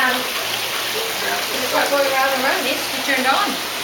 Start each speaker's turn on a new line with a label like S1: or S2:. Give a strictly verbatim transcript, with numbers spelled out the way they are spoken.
S1: um, looks like going around the road needs to be turned on.